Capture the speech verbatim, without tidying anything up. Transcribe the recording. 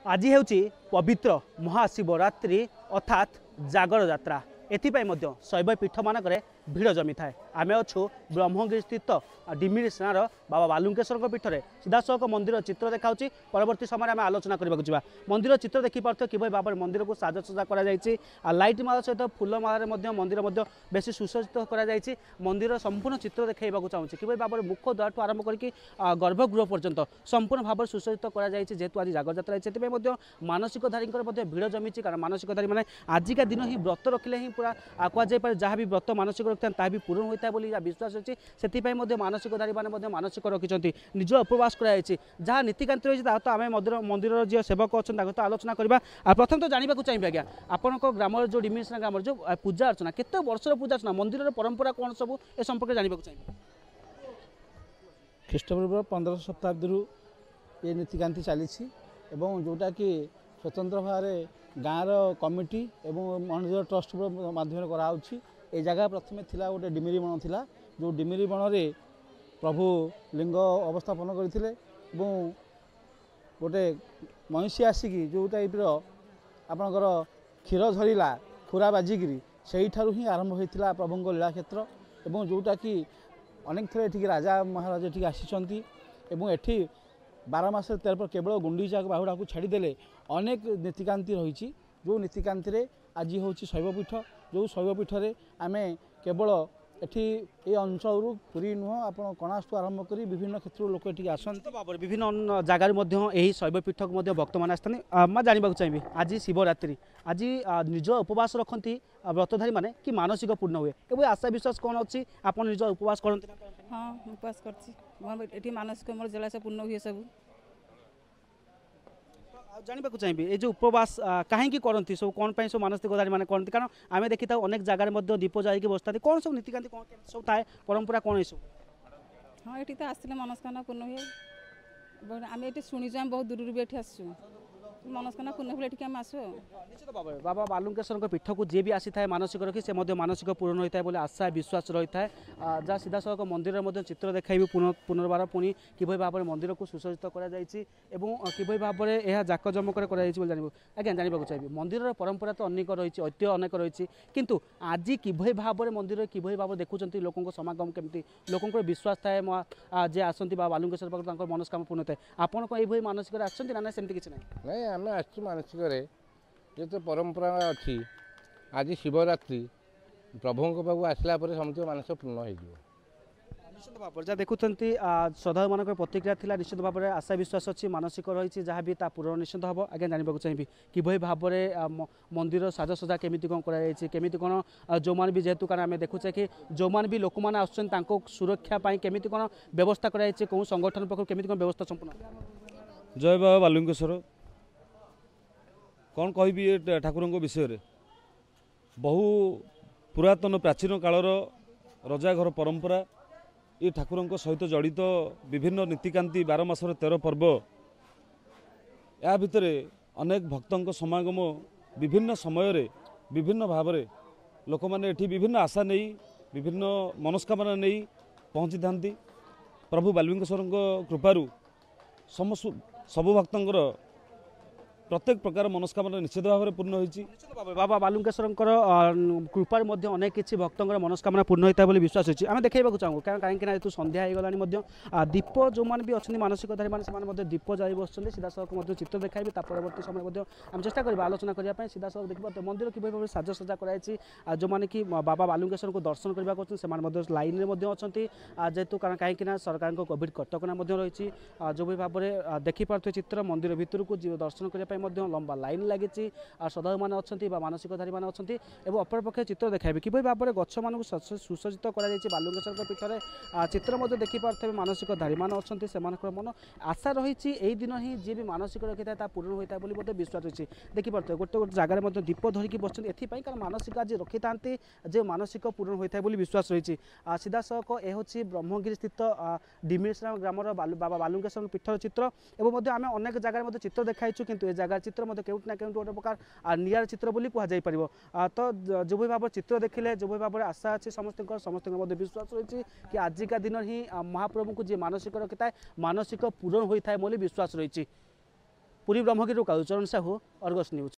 आज हेउची पवित्र महाशिवरात्रि अर्थात जागर यात्रा एथिपाई मध्य शैव पीठ मानक भिड़ जमी थाए आम अच्छु ब्रह्मगिरी स्थित डिमिरी सेनार बाबा बालुंकेश्वर पीठ में सीधासख मंदिर चित्र देखा परवर्ती समय आम आलोचना करने मंदिर चित्र देखिपे कि भाव में मंदिर को साजसजा कर लाइट माला सहित फूल माल मंदिर बेस सुसज्जित कर मंदिर संपूर्ण चित्र देखा चाहूँगी कि भाव में मुख द्वार ठूँ आरंभ करके गर्भगृह पर्यंत संपूर्ण भाव सुसज्जित करेतु आज जागर यात्रा से मानसिकधारी भिड़ जमी कारण मानसिकधारी मैंने आजिका दिन ही व्रत रखिले ही पूरा कहुए जहाँ भी व्रत मानसिक रखता ता भी पूर्ण होता है विश्वास अच्छी से मानसिकधारी मैंने मानसिक रखिंट निज उपवास कराई जहाँ नीतिकांत रही तो आम मंदिर मंदिर जो सेवक अच्छा तो आलोचना करवा प्रथम तो जानवा चाहिए आज्ञा आपण ग्राम जो डिमिशन ग्राम जो पूजा अर्चना केते वर्षर पूजा अर्चना मंदिर परंपरा कौन सब ए संपर्क जानवा चाहिए। ख्रीष्टपूर्व पंद्रह शताब्दी ये नीतिकांति चली जोटा कि स्वतंत्र भाव गाँव कमिटी एवं मंदिर ट्रस्ट माध्यम कराऊँगी ए जगह प्रथम थिला गोटे डिमिरी बण थिला जो डिमिरी बण रे प्रभु लिंग अवस्थापन करथिले एवं गोटे महिषी आसिकी जो टाइप आपणकर क्षीर झरिला खुरा बाजिकी से ही आरंभ होता प्रभु लीला क्षेत्र एवं जोटा कि अनेक थर ये राजा महाराज ये आसी एठी बार मास तेरह केवल गुंडीचा बाहुड़ा को छाड़देले अनेक नीतिकांति रही जो नीतिकांति आज हूँ शैवपीठ जो शैवपीठ में आम केवल एठी ए अंचल पुरी नुह आप कणास्तु आरंभ कर विभिन्न क्षेत्र लोक ये आसते विभिन्न जगार शैवपीठ को भक्त मैंने आसते मैं जानवा चाहिए आज शिवरात्रि आज निज उपवास रखती व्रतधारी मैंने कि मानसिक पूर्ण हुए एवं आशा विश्वास कौन अच्छी आप निज उपवास करते हाँ उपवास कर मानसिक मोर जलाशय पूर्ण हुए सब जानवा चाहिए ये जो उपवास कहीं करती सब कौन सब मानसिकधारी मैंने करती कारण आम देखी था अनेक जगह दीप जाइए बसता कौन सब नीतिकांति कौन सब थाए परंपरा कौन सब हाँ ये आसने मनस्कामना पूर्ण हुए आम ये शुणीचु आम बहुत दूर भी ये आसू मनस्कामना पूर्ण हुए आम आसू निश्चित भाव में बाबा बालुंकेश्वर पीठ को जी भी आसी था मानसिक रखी से मानसिक पूर्ण होता है आशा विश्वास रही है जहाँ सीधा सड़क मंदिर में चित्र देखा पुनर्बार पुणी किभली भाव में मंदिर को सुसज्जित कर भाव में यह जाकजमक जानव आज्ञा जानवा चाहिए मंदिर परंपरा तो अनेक रही ऐतिह्य अनेक रही किंतु आज किभली भाव में मंदिर किभली भाव देखुं लोकों समागम केमती लोकों विश्वास थाए जे आसती बालुंकेश्वर पाख मनस्कामना पूर्ण होता है आपन ये मानसिक आसती ना सेमती किसी ना आम आस मानसिक ये तो परंपरा अच्छी आज शिवरात्रि प्रभु पाक आसला समस्त मानस पूर्ण हो निश्चित भाव जहाँ देखुं श्रद्धा मान प्रतिक्रिया थी निश्चित भाव में आशा विश्वास अच्छी मानसिक रही जहाँ भी पूर्ण निश्चित हम आगे जानवा चाहिए किभली भाव में मंदिर साजसजा केमी कौन करमी कौन जो मैंने भी जेहेतु कारण आम देखुचे कि जो मैंने भी लोक मैंने आसुच्च सुरक्षा केमी कौन व्यवस्था कराई कौन संगठन पक्ष केमी कौन व्यवस्था संपूर्ण जय बाबा बालुंकेश्वर कौन कहि ये ठाकुर विषय बहु पुरातन प्राचीन कालर रजा घर परंपरा ये ठाकुर सहित जड़ित विभिन्न नीतिकांति बार मासर तेरह पर्व या भितर अनेक भक्तों समागम विभिन्न समय विभिन्न भाव में लोक मैंने विभिन्न आशा नहीं विभिन्न मनस्कामना नहीं पहुँची था प्रभु बालुंकेश्वर कृपारू समस्त सबु भक्तों प्रत्येक प्रकार मनस्कामना निश्चित भाव में पूर्ण होती बाबा बालुंकेश्वर कृपार अनेक किसी भक्तों मनस्कामना पूर्ण होता है विश्वास होती आम देखा चाहूँ कहीं जेहतु संध्या हो गला दीप जो मैंने भी अच्छे मानसिकधारी मैंने दीप जाई बस सीधा सड़क चित्र देखा परवर्ती समय आम चेष्टा करें आलोचना करने सीधा सड़क देखिए मंदिर कि भाव में साजसजा कराई जो मैंने कि बाबा बालुंकेश्वर को दर्शन करने से लाइन में अच्छा जेहेतु कारण कहीं सरकार कोविड कटकणा रही जो भी भाव में देखिपे चित्र मंदिर भितर को दर्शन करने लंबा लाइन लगी श्रद्धा मैंने अच्छा मानसिकधारी मैंने अच्छा अपरपक्ष चित्र देखा कि भाव में गछ मान सुसज्जित कर बालुंकेश्वर पीठ में चित्र देखिपे मानसिकधारी मैंने अच्छा से मन आशा रही यही दिन ही जी भी मानसिक रखी था पूर्ण होता है विश्वास रही देखिपे गोटे गोटे जगह दीप धरिकी बस एपाई कारण मानसिक आज रखी था जो मानसिक पूर्ण होता है विश्वास रही सीधा सड़क यह हूँ ब्रह्मगिरी स्थित डिमिश्रा ग्राम बाबा बालुंकेश्वर पीठर चित्र एवं आम अनेक जगह चित्र देखाई किंतु जगह चित्र केउट ना केउट गोटे प्रकार नियार चित्र बोली कहुई पार तो जो भी भाव चित्र देखिले जो भी भाव में आशा अच्छी समस्त समस्त विश्वास रही कि आजिका दिन ही महाप्रभु को जी मानसिक रखी था मानसिक पूरण होता है विश्वास रही ପୁରୀ ବ୍ରହ୍ମଗିରିରୁ କାଳୁଚରଣ ସାହୁ, ଅର୍ଗସ୍ ନ୍ୟୁଜ୍।